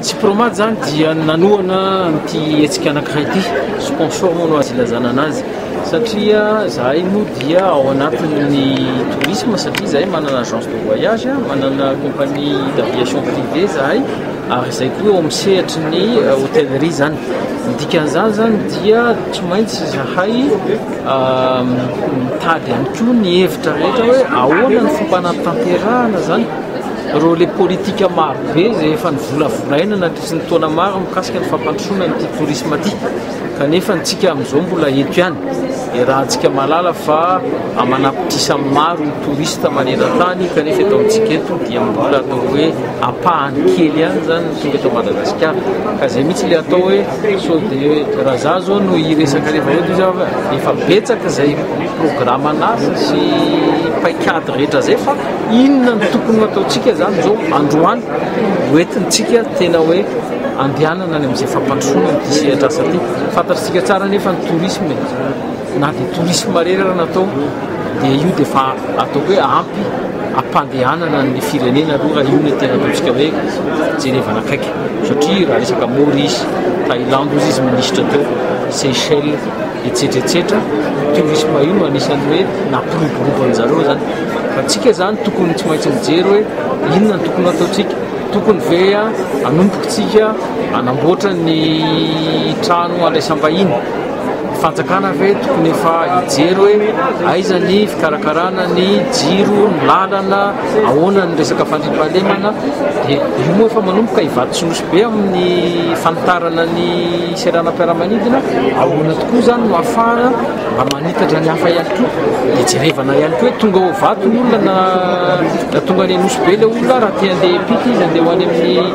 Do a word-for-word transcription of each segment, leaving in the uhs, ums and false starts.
tsy promade zany dia nanoana ty etsika anankiray ty sponsor moa no azy ilazana anazy satria zahay no dia ao anatin'ny tourisme satria zahay manana agence de voyage manana compagnie d'aviation privée zahay ary zay koa eo amin'ny sehatry ny hôtellerie zany dikan'izany zany dia tsy maintsy zahay mitady ihany koa ny hevitra rehetra hoe ahoana ny fompanatanterahana zany reo le politika maro be zay efa nivolavolaina natrisy ny taona maro mikasika ny fampandrosoana nyty tourisme ty kanefa ntsika amin'izao mbola eto ihany e raha antsika malala fa amanapitrisa maro touriste maneran-tany kanefa eto amintsika eto dia mbola atao hoe apahany kely ihany zany tonga eto Madagasikara ka zay mihitsy le atao hoe so de raha za zao no iresaka rehefa eto izy efa betsaka zay programme anasa sy paikady rehetra zay fa inona ny tokony ataontsika zany zao androany hoentintsika tena hoe andehanana any amin'izay fampandrosoana ny sehatra asa ty fantatritsika tsara nefa ny tourisme na dia tourisme marera raha natao dia io dia fa atao hoe ampy ampandehanana ny firenena aloha raha io ny tena ataontsika hoe jerevana akaiky satria raha resaka Maurice, Thaïlande ozy izy ministre teo, Seychelles etc etc tourisme io no anisan'ny hoe nampiroboroban'zareo zany fa tsika zany tokony tsy maintsy mijery hoe inona ny tokony ataontsika tokony ve anombokontsika anamboatra ny trano andraisam-bahiny fanjakana ve tokony efa hijery hoe aiza ny fikarakarana ny jiro ny lalana ahoana ny resaka fandriampahalemana dia io moa efa manomboka hivatsoloso be amin'ny fanitarana ny seranam-piaramanidina ahoana tokoa zany no afahana mba manitatra ny hafa ihany koa dia jerevana ihany koa hoe tonga ho vato ny olona na tonga any anosy be le olona raha tia andeha epity izy andeha ho any amin'ny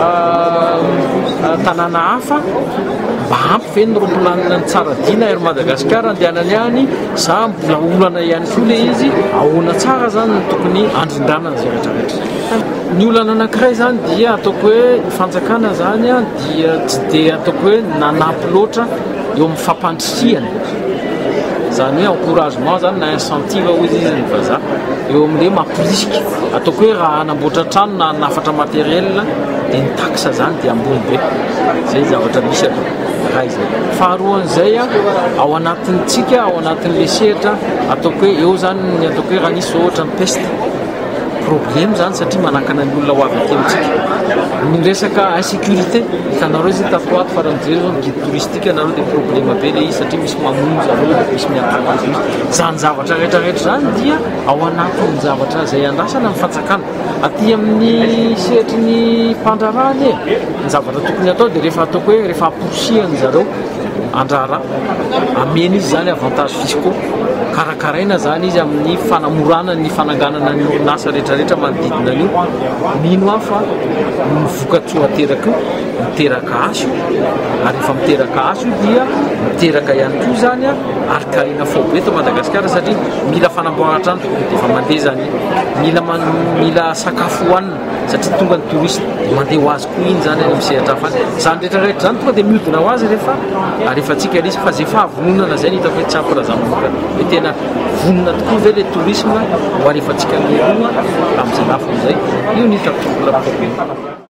tanàna hafa mba ampy ve ny roplanina ny tsara dina ery Madagasikara andehanany any sa mbola olana ihany koa le izy ahoana tsara zany ny tokony andrindrana zay rehetrarehetra ny olana anankiray zany dia ataoko hoe fanjakana zany a dia tsy dia ataoko hoe nanampy loatra eo amin'ny fampandrisiana zany hoe encouragement zany na incentive ozy izy ny vazaha eo amin'le mampirisika ataoko hoe raha anamboatra trano na nafatra materiel dia ny taxe zany dia ambony be zay zavatra misy atao raha izay faharoan'izay a ao anatintsika ao anatin'le sehatra ataoko hoe eo zany ny ataoko hoe raha nisy ohatra ny peste problème zany satria manakana ny olona ho avy aty amintsika ny resaka insécurité hitanareo izy tatoato farany jery zao ny guide touristique anareo dia problème be le izy satria misy mamono zareo misy miatakazy zany zavatra rehetrarehetra zany dia ao anatin'ny zavatra zay andrasana amin'ny fanjakana aty amin'ny sehatry ny mpandrarany e ny zavatra tokony atao dia rehefa ataoko hoe rehefa aposihany zareo andrara amena izy zany avantage fiscaux karakaraina zany izy amin'ny fanamorana ny fananganana ny orinasa rehetrarehetra manodidina an'io mino aho fa mivokatsoa ateraka io miteraka aso ary efa miteraka aso io dia miteraka ihany koa zany a arikarina fao be eto Madagasikara satria mila fanamboarana dia efa mandeha zany mila mila sakafo hohanina satria tonga ny touriste mandeha ho azy koa iny zany any amin'ny sehatra hafa zany rehetrarehetra zany tonga dia mihodina ho azy rehefa rehefa tsika risy fa zay fahavononana zay ny hitako hoe tsy ampirazamoka hoe tena vonona tokoa ve le tourisme ho arehefa tsika miroa amin'izay lafo amin'izay io ny hitako tokola problème